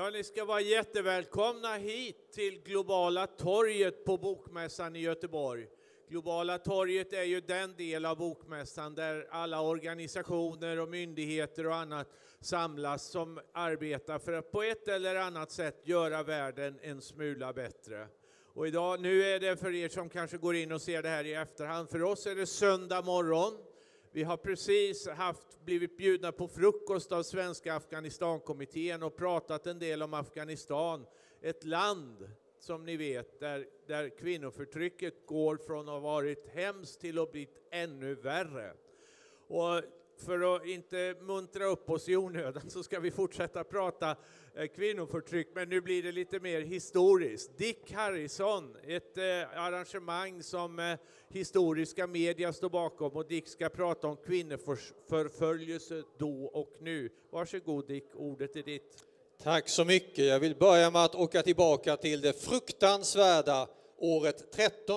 Ja, ni ska vara jättevälkomna hit till Globala torget på Bokmässan i Göteborg. Globala torget är ju den del av Bokmässan där alla organisationer och myndigheter och annat samlas som arbetar för att på ett eller annat sätt göra världen en smula bättre. Och idag, nu är det för er som kanske går in och ser det här i efterhand, för oss är det söndag morgon. Vi har precis blivit bjudna på frukost av Svenska Afghanistankommittén och pratat en del om Afghanistan. Ett land, som ni vet, där kvinnoförtrycket går från att ha varit hemskt till att bli ännu värre. Och för att inte muntra upp oss i onödan så ska vi fortsätta prata kvinnoförtryck, men nu blir det lite mer historiskt. Dick Harrison, ett arrangemang som historiska media står bakom, och Dick ska prata om kvinnoförföljelse då och nu. Varsågod Dick, ordet är ditt. Tack så mycket. Jag vill börja med att åka tillbaka till det fruktansvärda året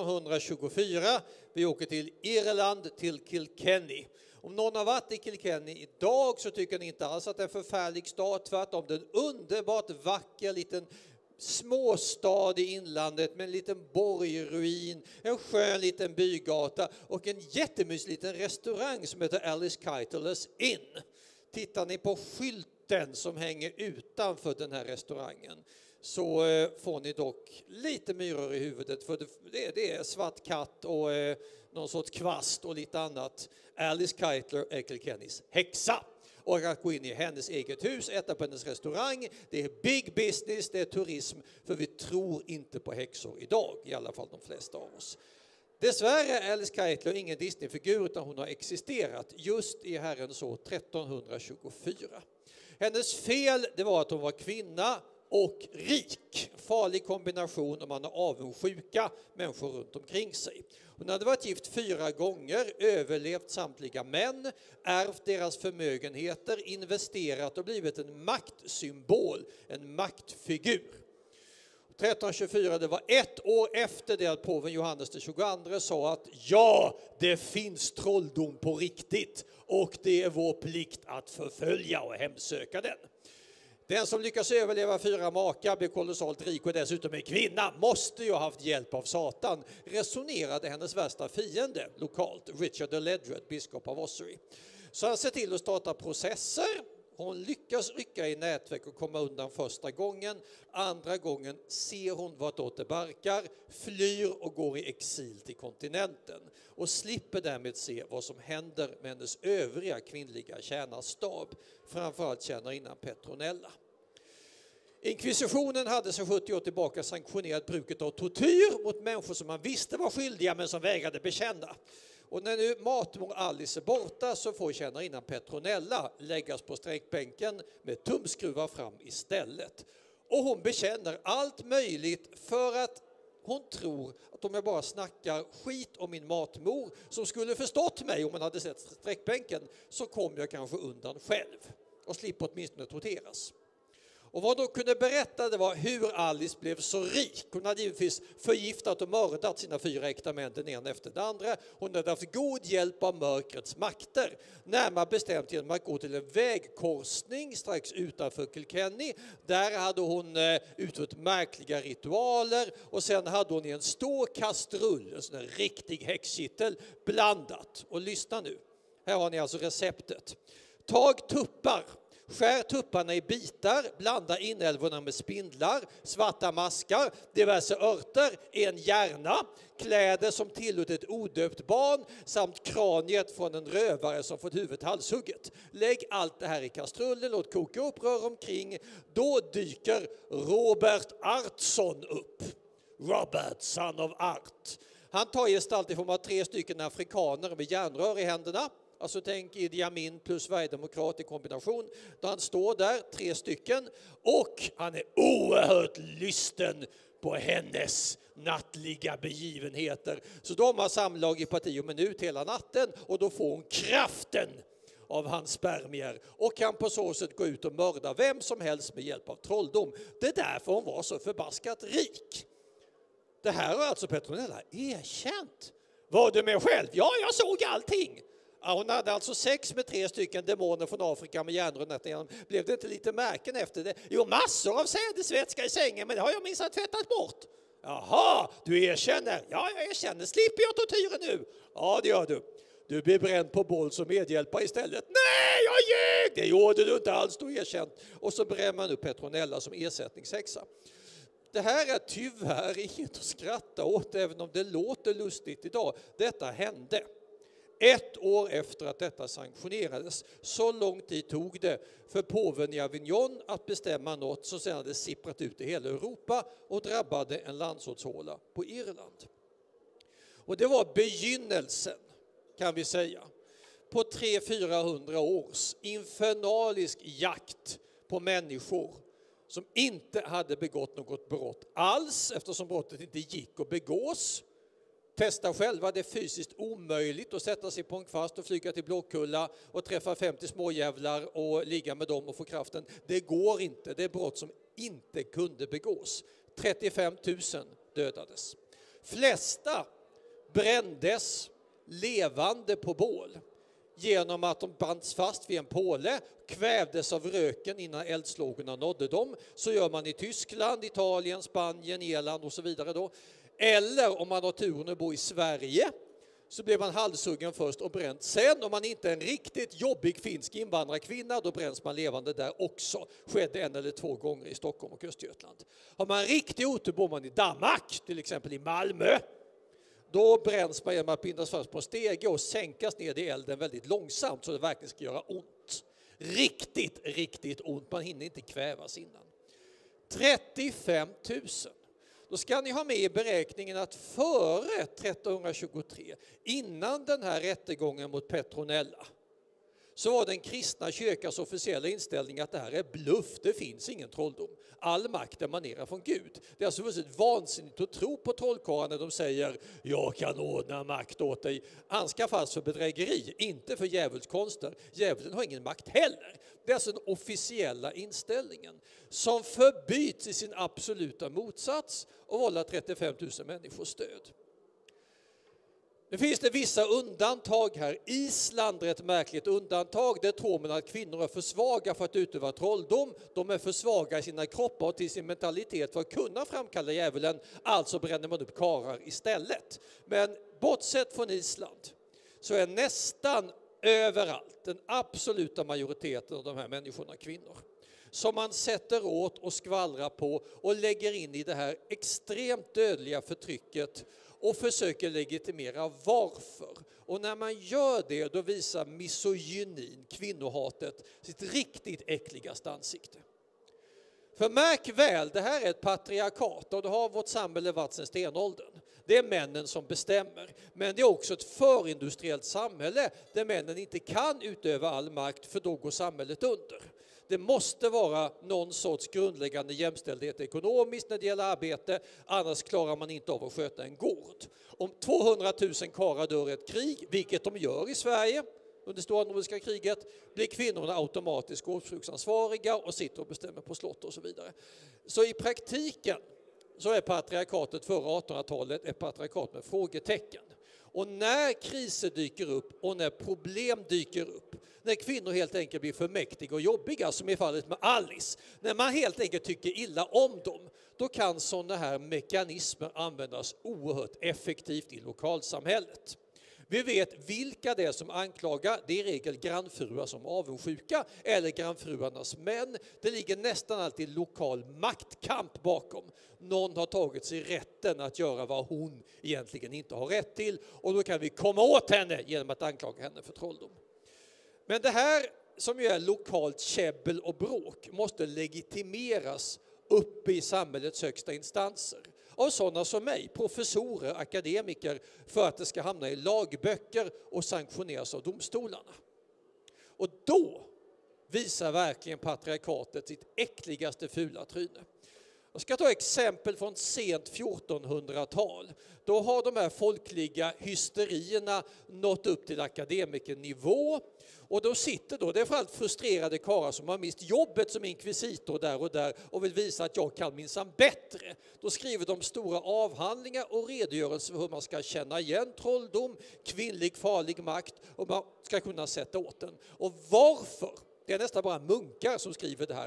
1324. Vi åker till Irland, till Kilkenny. Om någon har varit i Kilkenny idag så tycker ni inte alls att det är en förfärlig stad. Tvärtom, det är en underbart vacker liten småstad i inlandet med en liten borgruin, en skön liten bygata och en jättemysig liten restaurang som heter Alice Keitelers Inn. Tittar ni på skylten som hänger utanför den här restaurangen så får ni dock lite myror i huvudet, för det är svart katt och någon sorts kvast och lite annat. Alice Keitler är Kilkennys häxa. Och att gå in i hennes eget hus, äta på hennes restaurang, det är big business, det är turism, för vi tror inte på häxor idag, i alla fall de flesta av oss. Dessvärre är Alice Keitler ingen Disney-figur, utan hon har existerat just i herrens år 1324. Hennes fel, det var att hon var kvinna och rik. Farlig kombination om man har avundsjuka människor runt omkring sig. Hon hade varit gift 4 gånger, överlevt samtliga män, ärvt deras förmögenheter, investerat och blivit en maktsymbol, en maktfigur. 1324, det var 1 år efter det att påven Johannes den 22 sa att ja, det finns trolldom på riktigt och det är vår plikt att förfölja och hemsöka den. Den som lyckas överleva 4 makar, blir kolossalt rik och dessutom är kvinna, måste ju ha haft hjälp av Satan, resonerade hennes värsta fiende lokalt, Richard the Ledred, biskop av Ossory. Så han ser till att starta processer. Hon lyckas rycka i nätverk och komma undan första gången. Andra gången ser hon vartåt det barkar, flyr och går i exil till kontinenten. Och slipper därmed se vad som händer med hennes övriga kvinnliga tjänarstab. Framförallt tjänarinnan Petronella. Inkvisitionen hade sedan 70 år tillbaka sanktionerat bruket av tortyr mot människor som man visste var skyldiga men som vägrade bekänna. Och när nu matmor Alice är borta så får tjänarinnan Petronella läggas på sträckbänken med tumskruvar fram istället. Och hon bekänner allt möjligt för att hon tror att om jag bara snackar skit om min matmor som skulle förstått mig om man hade sett sträckbänken, så kommer jag kanske undan själv och slipper åtminstone torteras. Och vad de kunde berätta, det var hur Alice blev så rik. Hon hade givetvis förgiftat och mördat sina 4 äkta män, den ena efter den andra. Hon hade haft god hjälp av mörkrets makter. Närmare bestämt genom att gå till en vägkorsning strax utanför Kilkenny. Där hade hon utfört märkliga ritualer. Och sen hade hon i en stor kastrull, en sån här riktig häxkittel, blandat. Och lyssna nu. Här har ni alltså receptet. Tag tuppar. Skär tupparna i bitar, blanda inälvorna med spindlar, svarta maskar, diverse örter, en hjärna, kläder som tillhört ett odöpt barn samt kraniet från en rövare som fått huvudet halshugget. Lägg allt det här i kastrullen, låt koka upp, rör omkring. Då dyker Robert Artsson upp. Robert, son of Art. Han tar gestalt i form av 3 stycken afrikaner med järnrör i händerna. Alltså tänk Idi Amin plus Sverigedemokrat i kombination. Då han står där, 3 stycken. Och han är oerhört lysten på hennes nattliga begivenheter. Så de har samlag i parti och minut hela natten. Och då får hon kraften av hans spermier. Och kan på så sätt gå ut och mörda vem som helst med hjälp av trolldom. Det är därför hon var så förbaskat rik. Det här har alltså Petronella erkänt. Var du med själv? Ja, jag såg allting. Ja, hon hade alltså sex med 3 stycken demoner från Afrika med järnrör igenom. Blev det inte lite märken efter det? Jo, massor av sädesvätska i sängen, men det har jag minst tvättat bort. Jaha, du erkänner? Ja, jag erkänner. Slipper jag tortyren nu? Ja, det gör du. Du blir bränd på boll som medhjälpare istället. Nej, jag ljög! Det gjorde du inte alls, du erkänt. Och så bränner man upp Petronella som ersättningshäxa. Det här är tyvärr inget att skratta åt, även om det låter lustigt idag. Detta hände 1 år efter att detta sanktionerades. Så lång tid tog det för påven i Avignon att bestämma något som sedan hade sipprat ut i hela Europa och drabbade en landsortshåla på Irland. Och det var begynnelsen, kan vi säga, på 300-400 års infernalisk jakt på människor som inte hade begått något brott alls, eftersom brottet inte gick att begås. Testa själva, det är fysiskt omöjligt att sätta sig på en kvast och flyga till Blåkulla och träffa 50 småjävlar och ligga med dem och få kraften. Det går inte, det är brott som inte kunde begås. 35 000 dödades. Flesta brändes levande på bål genom att de bands fast vid en påle, kvävdes av röken innan eldslågorna nådde dem. Så gör man i Tyskland, Italien, Spanien, Irland och så vidare då. Eller om man har turen att bo i Sverige så blir man halshuggen först och bränt sen. Om man inte är en riktigt jobbig finsk invandrarkvinna, då bränns man levande där också. Skedde 1 eller 2 gånger i Stockholm och Östergötland. Har man riktigt otur bor man i Danmark, till exempel i Malmö. Då bränns man genom att bindas fast på en stege och sänkas ner i elden väldigt långsamt så det verkligen ska göra ont. Riktigt, riktigt ont. Man hinner inte kvävas innan. 35 000. Då ska ni ha med i beräkningen att före 1323, innan den här rättegången mot Petronella, så var den kristna kyrkans officiella inställning att det här är bluff, det finns ingen trolldom. All makt emanerar från Gud. Det är alltså väldigt vansinnigt att tro på trollkarlar när de säger jag kan ordna makt åt dig. Han ska fast för bedrägeri, inte för djävulskonster. Djävulen har ingen makt heller. Det är alltså den officiella inställningen som förbyts i sin absoluta motsats och vållar 35 000 människors död. Nu finns det vissa undantag här. Island är ett märkligt undantag. Där tror man att kvinnor är för svaga för att utöva trolldom. De är för svaga i sina kroppar och till sin mentalitet för att kunna framkalla djävulen. Alltså bränner man upp karar istället. Men bortsett från Island så är nästan överallt den absoluta majoriteten av de här människorna kvinnor. Som man sätter åt och skvallrar på och lägger in i det här extremt dödliga förtrycket och försöker legitimera varför. Och när man gör det, då visar misogynin, kvinnohatet, sitt riktigt äckligaste ansikte. För märk väl, det här är ett patriarkat och det har vårt samhälle varit sedan stenåldern. Det är männen som bestämmer. Men det är också ett förindustriellt samhälle där männen inte kan utöva all makt, för då går samhället under. Det måste vara någon sorts grundläggande jämställdhet ekonomiskt när det gäller arbete, annars klarar man inte av att sköta en gård. Om 200 000 karlar dör i ett krig, vilket de gör i Sverige under stora nordiska kriget, blir kvinnorna automatiskt gårdsbruksansvariga och sitter och bestämmer på slott och så vidare. Så i praktiken så är patriarkatet före 1800-talet ett patriarkat med frågetecken. Och när kriser dyker upp och när problem dyker upp, när kvinnor helt enkelt blir för mäktiga och jobbiga, som i fallet med Alice, när man helt enkelt tycker illa om dem, då kan sådana här mekanismer användas oerhört effektivt i lokalsamhället. Vi vet vilka det är som anklagar, det är i regel grannfruar som avundsjuka eller grannfruarnas män. Det ligger nästan alltid lokal maktkamp bakom. Någon har tagit sig rätten att göra vad hon egentligen inte har rätt till och då kan vi komma åt henne genom att anklaga henne för trolldom. Men det här som ju är lokalt käbbel och bråk måste legitimeras uppe i samhällets högsta instanser. Av sådana som mig, professorer, akademiker, för att det ska hamna i lagböcker och sanktioneras av domstolarna. Och då visar verkligen patriarkatet sitt äckligaste fula tryne. Jag ska ta exempel från sent 1400-tal. Då har de här folkliga hysterierna nått upp till akademikernivå. Och då sitter det är för allt frustrerade karlar som har mist jobbet som inkvisitor där och vill visa att jag kan minsann bättre. Då skriver de stora avhandlingar och redogörelser för hur man ska känna igen trolldom, kvinnlig farlig makt och man ska kunna sätta åt den. Och varför? Det är nästan bara munkar som skriver det här.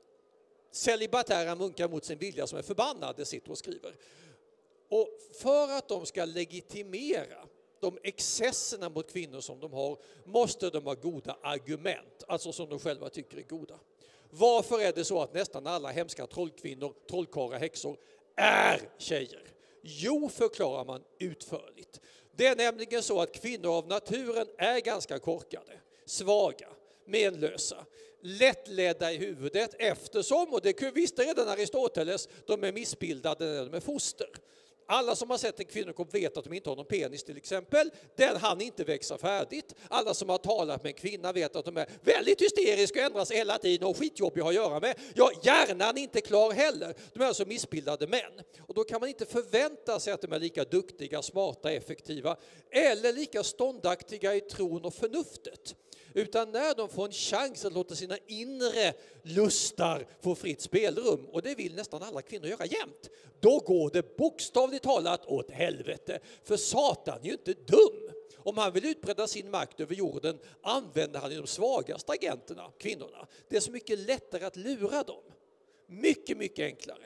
Celibatära munkar mot sin vilja som är förbannade sitter och skriver. Och för att de ska legitimera de excesserna mot kvinnor som de har måste de ha goda argument, alltså som de själva tycker är goda. Varför är det så att nästan alla hemska trollkvinnor, trollkarlar, häxor är tjejer? Jo, förklarar man utförligt. Det är nämligen så att kvinnor av naturen är ganska korkade, svaga, menlösa, lättledda i huvudet eftersom, och det visste redan Aristoteles, de är missbildade när de är foster. Alla som har sett en kvinnokropp vet att de inte har någon penis till exempel. Den hann inte växa färdigt. Alla som har talat med en kvinna vet att de är väldigt hysteriska och ändras hela tiden och skitjobbiga att göra med. Ja, hjärnan är inte klar heller. De är alltså missbildade män. Och då kan man inte förvänta sig att de är lika duktiga, smarta, effektiva eller lika ståndaktiga i tron och förnuftet. Utan när de får en chans att låta sina inre lustar få fritt spelrum, och det vill nästan alla kvinnor göra jämt, då går det bokstavligt talat åt helvete. För Satan är ju inte dum. Om han vill utbreda sin makt över jorden använder han de svagaste agenterna, kvinnorna. Det är så mycket lättare att lura dem. Mycket, mycket enklare.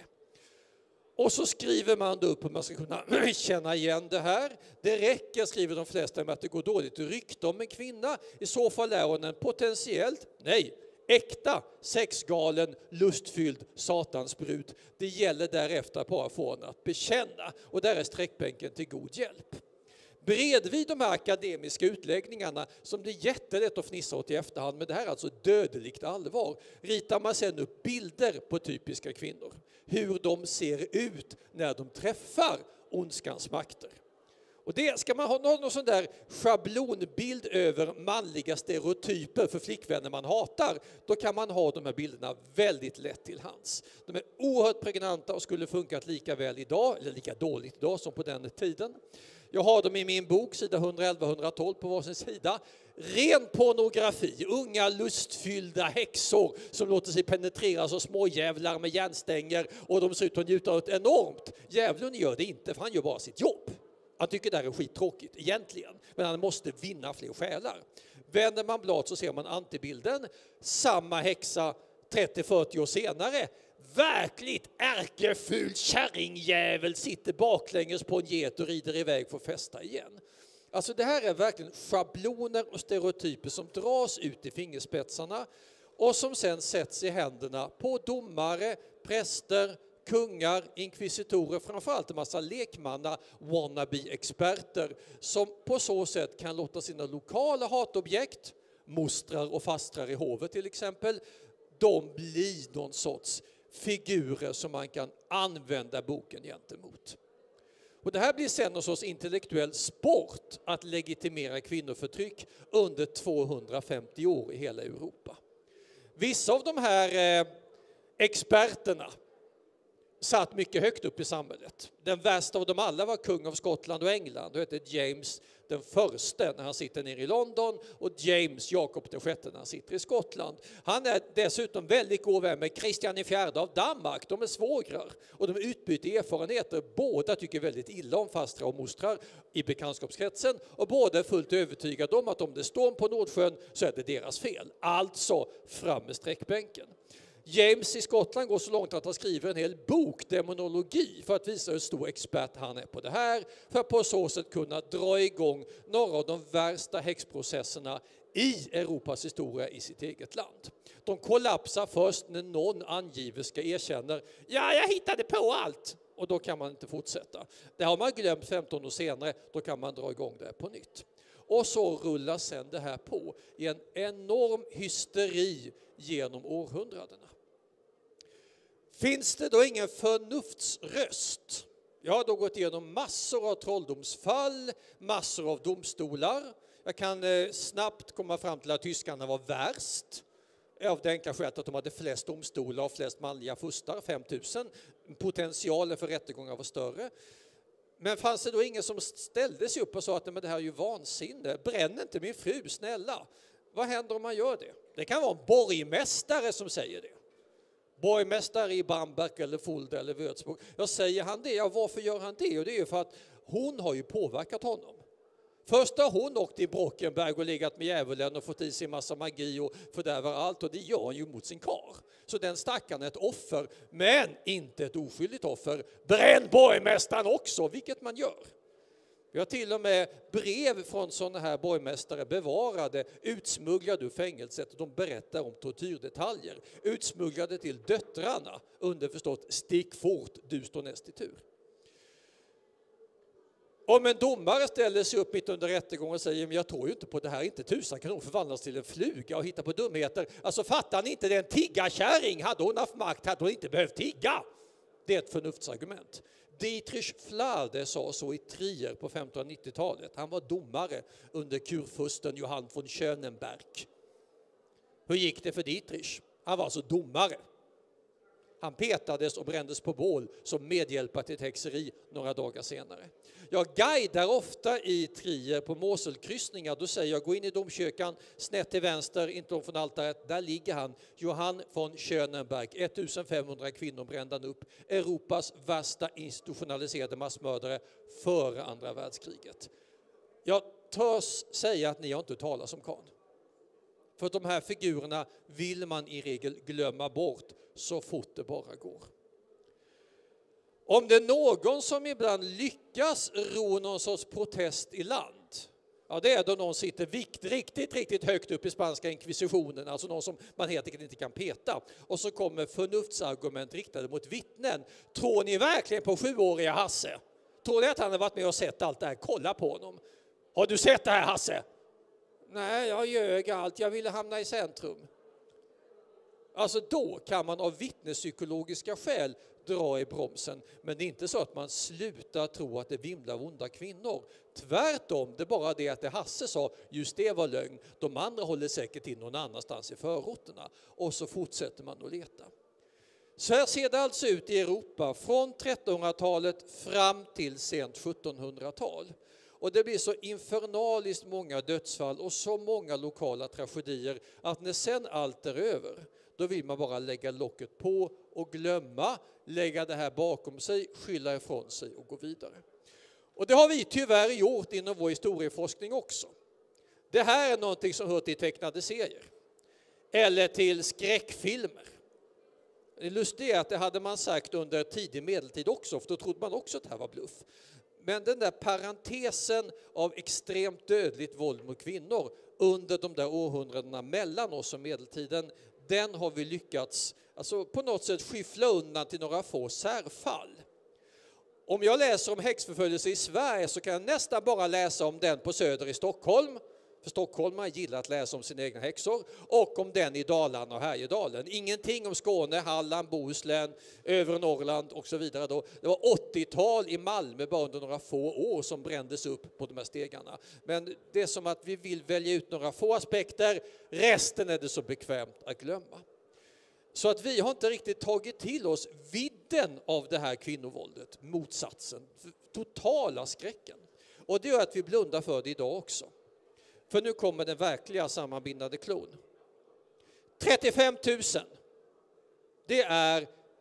Och så skriver man då upp hur man ska kunna känna igen det här. Det räcker, skriver de flesta, med att det går dåligt rykte om en kvinna. I så fall är hon en potentiellt, äkta, sexgalen, lustfylld satansbrud. Det gäller därefter att bara få henne att bekänna. Och där är sträckbänken till god hjälp. Bredvid de här akademiska utläggningarna som det är jättelätt att fnissa åt i efterhand, men det här är alltså dödligt allvar, ritar man sedan upp bilder på typiska kvinnor. Hur de ser ut när de träffar ondskans makter. Och det ska man ha någon sån där schablonbild över manliga stereotyper för flickvänner man hatar, då kan man ha de här bilderna väldigt lätt till hands. De är oerhört pregnanta och skulle funkat lika väl idag, eller lika dåligt idag som på den tiden. Jag har dem i min bok, sida 111-112 på varsin sida. Ren pornografi, unga lustfyllda häxor som låter sig penetreras av småjävlar med järnstänger och de ser ut att njuta något enormt. Djävulen gör det inte, för han gör bara sitt jobb. Han tycker det här är skittråkigt egentligen, men han måste vinna fler själar. Vänder man blad så ser man antibilden, samma häxa 30-40 år senare. Verkligt ärkeful kärringjävel sitter baklänges på en get och rider iväg för att festa igen. Alltså det här är verkligen schabloner och stereotyper som dras ut i fingerspetsarna och som sen sätts i händerna på domare, präster, kungar, inkvisitorer, framförallt en massa lekmanna, wannabe-experter som på så sätt kan låta sina lokala hatobjekt, mostrar och fastrar i hovet till exempel, de blir någon sorts figurer som man kan använda boken gentemot. Och det här blir sen någon sorts intellektuell sport att legitimera kvinnoförtryck under 250 år i hela Europa. Vissa av de här experterna satt mycket högt upp i samhället. Den värsta av dem alla var kung av Skottland och England. Det hette James den förste när han sitter nere i London och James Jakob den sjätte när han sitter i Skottland. Han är dessutom väldigt god vän med Kristian IV av Danmark. De är svågrar och de utbyter erfarenheter. Båda tycker väldigt illa om fastrar och mostrar i bekantskapskretsen och båda är fullt övertygade om att om det storm på Nordsjön så är det deras fel. Alltså fram med sträckbänken. James i Skottland går så långt att han skriver en hel bok, demonologi, för att visa hur stor expert han är på det här, för att på så sätt kunna dra igång några av de värsta häxprocesserna i Europas historia i sitt eget land. De kollapsar först när någon angiverska erkänner, ja, jag hittade på allt, och då kan man inte fortsätta. Det har man glömt 15 år senare, då kan man dra igång det på nytt. Och så rullar sen det här på i en enorm hysteri genom århundradena. Finns det då ingen förnuftsröst? Jag har då gått igenom massor av trolldomsfall, massor av domstolar. Jag kan snabbt komma fram till att tyskarna var värst. Av det enkla skälet att de hade flest domstolar och flest manliga fustar, 5000. potentialen för rättegångar var större. Men fanns det då ingen som ställde sig upp och sa att men det här är ju vansinne, bränn inte min fru, snälla. Vad händer om man gör det? Det kan vara en borgmästare som säger det. Borgmästare i Bamberg eller Fulda eller Würzburg. Jag säger han det, ja varför gör han det? Och det är ju för att hon har ju påverkat honom. Först har hon åkt i Brockenberg och legat med djävulen och fått i sig massa magi och fördärvar allt, och det gör hon ju mot sin kar. Så den stackaren är ett offer, men inte ett oskyldigt offer. Bränn borgmästaren också, vilket man gör. Vi har till och med brev från sådana här borgmästare bevarade, utsmugglade ur fängelset. De berättar om tortyrdetaljer. Utsmugglade till döttrarna, underförstått stick fort, du står näst i tur. Om en domare ställer sig upp mitt under rättegång och säger men jag tror ju inte på det här, inte tusan kan hon förvandlas till en fluga och hitta på dumheter. Alltså fattar ni inte, det är en tiggarkärring. Hade hon haft makt hade hon inte behövt tigga. Det är ett förnuftsargument. Dietrich Flade sa så i Trier på 1590-talet. Han var domare under kurfursten Johann von Schönenberg. Hur gick det för Dietrich? Han var alltså domare. Han petades och brändes på bål som medhjälpare till ett häxeri några dagar senare. Jag guidar ofta i Trier på Moselkryssningar. Då säger jag gå in i domkyrkan, snett till vänster, inte långt från altaret. Där ligger han, Johann von Schönenberg. 1500 kvinnor brände han upp. Europas värsta institutionaliserade massmördare före andra världskriget. Jag törs säga att ni har inte talat som kan. För att de här figurerna vill man i regel glömma bort så fort det bara går. Om det är någon som ibland lyckas ro någon sorts protest i land, ja det är då någon sitter riktigt högt upp i spanska inkvisitionen, alltså någon som man helt enkelt inte kan peta. Och så kommer förnuftsargument riktade mot vittnen. Tror ni verkligen på 7-åriga Hasse? Tror ni att han har varit med och sett allt det här? Kolla på honom. Har du sett det här Hasse? Nej, jag ljög allt. Jag ville hamna i centrum. Alltså då kan man av vittnespsykologiska skäl dra i bromsen. Men det är inte så att man slutar tro att det vimlar onda kvinnor. Tvärtom, det är bara det att det Hasse sa, just det var lögn. De andra håller säkert till någon annanstans i förorterna. Och så fortsätter man att leta. Så här ser det alltså ut i Europa från 1300-talet fram till sent 1700-tal. Och det blir så infernaliskt många dödsfall och så många lokala tragedier att när sen allt är över, då vill man bara lägga locket på och glömma, lägga det här bakom sig, skylla ifrån sig och gå vidare. Och det har vi tyvärr gjort inom vår historieforskning också. Det här är någonting som hör till tecknade serier eller till skräckfilmer. Det lustiga är att det hade man sagt under tidig medeltid också, för då trodde man också att det här var bluff. Men den där parentesen av extremt dödligt våld mot kvinnor under de där århundradena mellan oss och medeltiden, den har vi lyckats på något sätt skyffla undan till några få särfall. Om jag läser om häxförföljelse i Sverige så kan jag nästan bara läsa om den på Söder i Stockholm. För stockholmare gillar att läsa om sina egna häxor. Och om den i Dalarna och Härjedalen. Ingenting om Skåne, Halland, Bohuslän, övre Norrland och så vidare. Det var 80-tal i Malmö bara under några få år som brändes upp på de här stegarna. Men det är som att vi vill välja ut några få aspekter. Resten är det så bekvämt att glömma. Så att vi har inte riktigt tagit till oss vidden av det här kvinnovåldet. Motsatsen, totala skräcken. Och det gör att vi blundar för det idag också. För nu kommer den verkliga sammanbindande klon. 35 000. Det är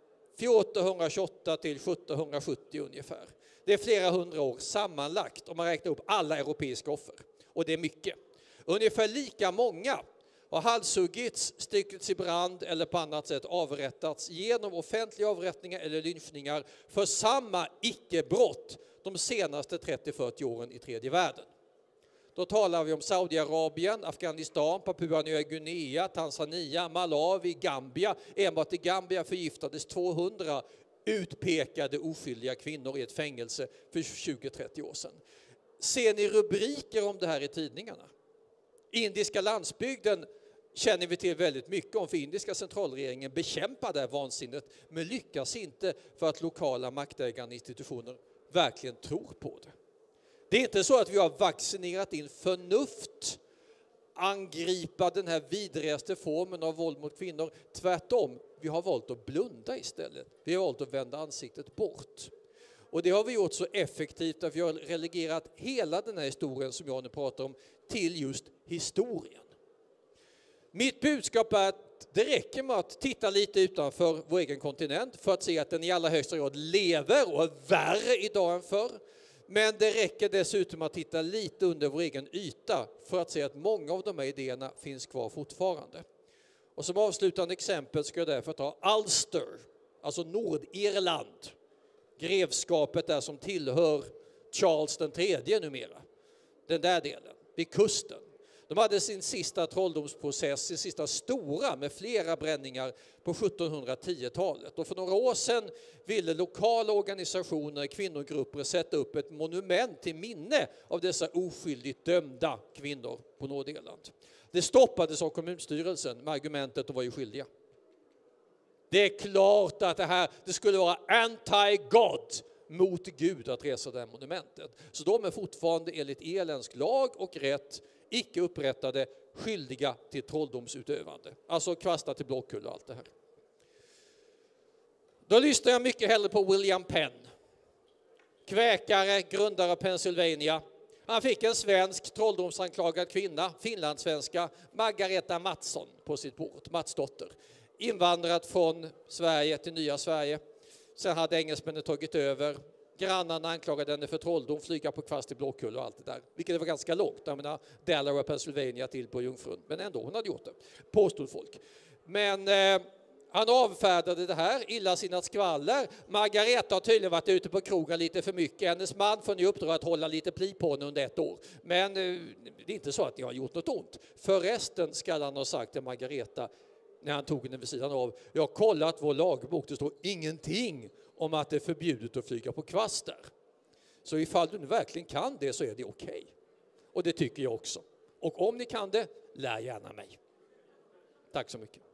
1428 till 1770 ungefär. Det är flera hundra år sammanlagt om man räknar upp alla europeiska offer. Och det är mycket. Ungefär lika många har halshuggits, styckats i brand eller på annat sätt avrättats genom offentliga avrättningar eller lynchningar för samma icke-brott de senaste 30-40 åren i tredje världen. Då talar vi om Saudiarabien, Afghanistan, Papua Nya Guinea, Tanzania, Malawi, Gambia. Enbart i Gambia förgiftades 200 utpekade oskyldiga kvinnor i ett fängelse för 20-30 år sedan. Ser ni rubriker om det här i tidningarna? Indiska landsbygden känner vi till väldigt mycket om, för indiska centralregeringen bekämpar det här vansinnet men lyckas inte för att lokala maktägande institutioner verkligen tror på det. Det är inte så att vi har vaccinerat in förnuft angripa den här vidrigaste formen av våld mot kvinnor. Tvärtom, vi har valt att blunda istället. Vi har valt att vända ansiktet bort. Och det har vi gjort så effektivt att vi har relegerat hela den här historien som jag nu pratar om till just historien. Mitt budskap är att det räcker med att titta lite utanför vår egen kontinent för att se att den i allra högsta grad lever och är värre idag än förr. Men det räcker dessutom att titta lite under vår egen yta för att se att många av de här idéerna finns kvar fortfarande. Och som avslutande exempel ska jag därför ta Ulster, alltså Nordirland. Grevskapet där som tillhör Charles den tredje numera. Den där delen, vid kusten. De hade sin sista trolldomsprocess, sin sista stora med flera bränningar på 1710-talet. Och för några år sedan ville lokala organisationer, kvinnogrupper sätta upp ett monument till minne av dessa oskyldigt dömda kvinnor på Nordirland. Det stoppades av kommunstyrelsen med argumentet att de var ju skyldiga. Det är klart att det skulle vara anti-God mot Gud att resa det här monumentet. Så de är fortfarande enligt irländsk lag och rätt icke upprättade, skyldiga till trolldomsutövande. Alltså kvastar till Blåkulla och allt det här. Då lyssnar jag mycket hellre på William Penn. Kväkare, grundare av Pennsylvania. Han fick en svensk trolldomsanklagad kvinna, finlandssvenska, Margareta Mattsson på sitt bord, Matsdotter. Invandrat från Sverige till nya Sverige. Sen hade engelsmännen tagit över. Grannarna anklagade henne för trolldom, flyga på kvast i Blåkulla och allt det där. Vilket var ganska lågt. Jag menar, Delaware, Pennsylvania till på Jungfrun. Men ändå, hon hade gjort det. Påstod folk. Men han avfärdade det här, illasinnat skvaller. Margareta har tydligen varit ute på krogen lite för mycket. Hennes man får nu uppdrag att hålla lite pli på henne under 1 år. Men det är inte så att jag har gjort något ont. Förresten ska han ha sagt till Margareta när han tog henne vid sidan av. Jag har kollat vår lagbok, det står ingenting om att det är förbjudet att flyga på kvast där. Så ifall du nu verkligen kan det så är det okej. Och det tycker jag också. Och om ni kan det, lär gärna mig. Tack så mycket.